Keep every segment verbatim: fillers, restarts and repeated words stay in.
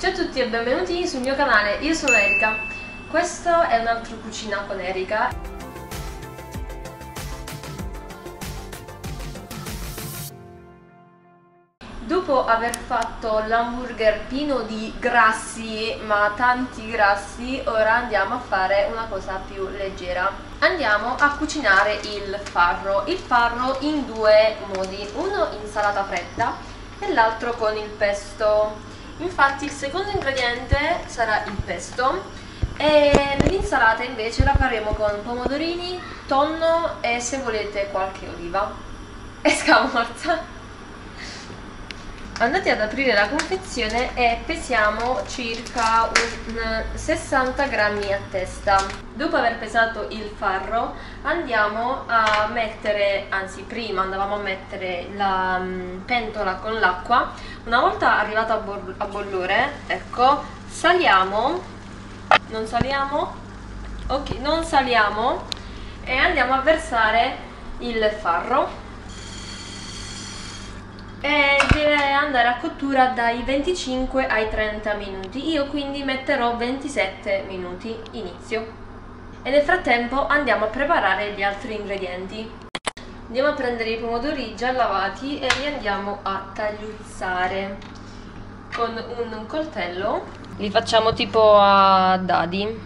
Ciao a tutti e benvenuti sul mio canale, io sono Erika. Questo è un altro Cucina con Erika. Dopo aver fatto l'hamburger pieno di grassi, ma tanti grassi, ora andiamo a fare una cosa più leggera. Andiamo a cucinare il farro. Il farro in due modi, uno in salata fredda e l'altro con il pesto. Infatti il secondo ingrediente sarà il pesto e l'insalata invece la faremo con pomodorini, tonno e se volete qualche oliva e scamorza. Andate ad aprire la confezione e pesiamo circa un sessanta grammi a testa. Dopo aver pesato il farro andiamo a mettere, anzi prima andavamo a mettere la um, pentola con l'acqua. Una volta arrivata a, bo a bollore, ecco, saliamo, non saliamo, ok, non saliamo e andiamo a versare il farro. E deve andare a cottura dai venticinque ai trenta minuti. Io quindi metterò ventisette minuti, inizio. E nel frattempo andiamo a preparare gli altri ingredienti. Andiamo a prendere i pomodori già lavati e li andiamo a tagliuzzare con un coltello. Li facciamo tipo a dadi.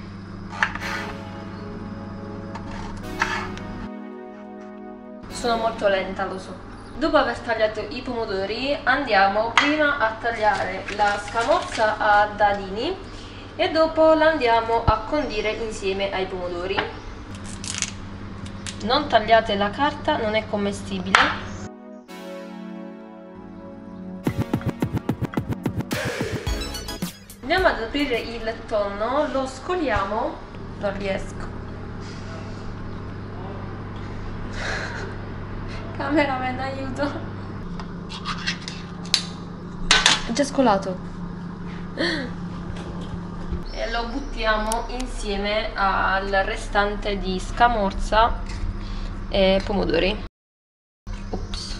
Sono molto lenta, lo so. Dopo aver tagliato i pomodori andiamo prima a tagliare la scamorza a dadini e dopo la andiamo a condire insieme ai pomodori. Non tagliate la carta, non è commestibile. Andiamo ad aprire il tonno, lo scoliamo, non riesco. Cameraman, aiuto! È già scolato! E lo buttiamo insieme al restante di scamorza e pomodori. Ops.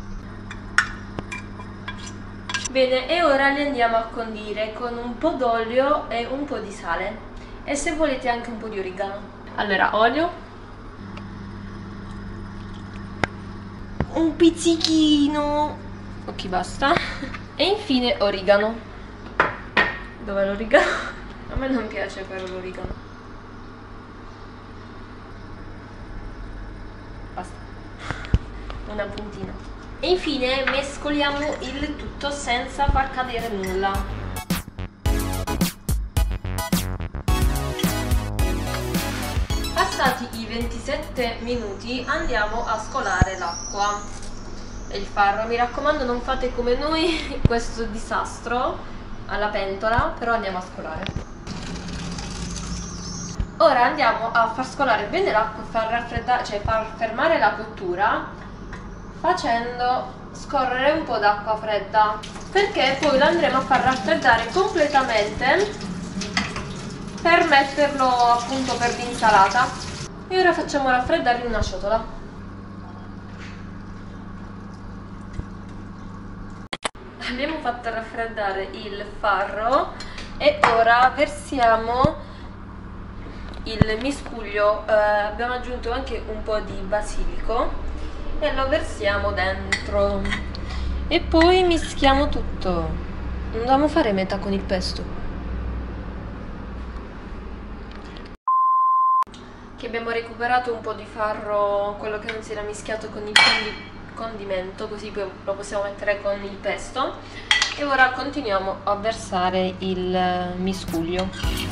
Bene, e ora li andiamo a condire con un po' d'olio e un po' di sale. E se volete anche un po' di origano. Allora, olio. Un pizzichino, ok, basta. E infine origano. Dov'è l'origano? A me non piace però l'origano. Basta. Una puntina. E infine mescoliamo il tutto senza far cadere nulla. Passati i ventisette minuti andiamo a scolare l'acqua e il farro. Mi raccomando, non fate come noi questo disastro alla pentola, però andiamo a scolare. Ora andiamo a far scolare bene l'acqua e far raffreddare, cioè far fermare la cottura facendo scorrere un po' d'acqua fredda, perché poi lo andremo a far raffreddare completamente per metterlo appunto per l'insalata. E ora facciamo raffreddare in una ciotola. Abbiamo fatto raffreddare il farro e ora versiamo il miscuglio. Eh, abbiamo aggiunto anche un po' di basilico e lo versiamo dentro e poi mischiamo tutto. Non dobbiamo fare metà con il pesto. Che abbiamo recuperato un po' di farro, quello che non si era mischiato con il condi condimento, così poi lo possiamo mettere con il pesto. E ora continuiamo a versare il miscuglio.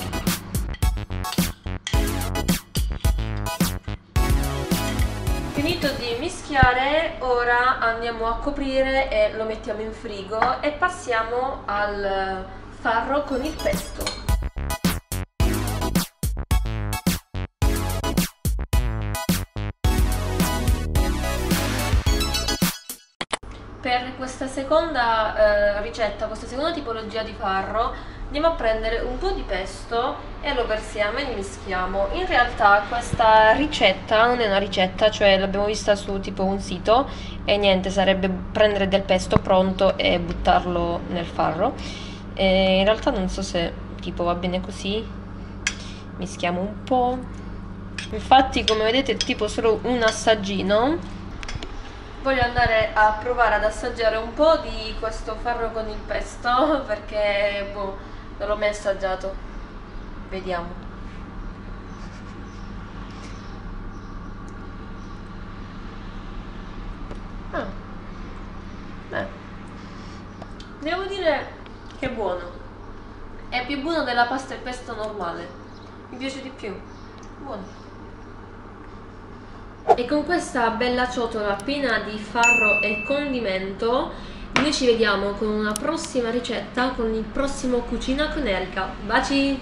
Finito di mischiare, ora andiamo a coprire e lo mettiamo in frigo e passiamo al farro con il pesto. Per questa seconda eh, ricetta, questa seconda tipologia di farro, andiamo a prendere un po' di pesto e lo versiamo e mischiamo. In realtà questa ricetta non è una ricetta, cioè l'abbiamo vista su tipo un sito e niente, sarebbe prendere del pesto pronto e buttarlo nel farro. E in realtà non so se tipo va bene così. Mischiamo un po'. Infatti, come vedete, è tipo solo un assaggino. Voglio andare a provare ad assaggiare un po' di questo farro con il pesto perché boh, non l'ho mai assaggiato. Vediamo. Ah, beh, devo dire che è buono. È più buono della pasta e pesto normale. Mi piace di più. Buono. E con questa bella ciotola piena di farro e condimento noi ci vediamo con una prossima ricetta, con il prossimo Cucina con Erika. Baci!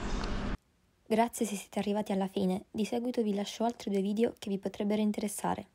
Grazie se siete arrivati alla fine, di seguito vi lascio altri due video che vi potrebbero interessare.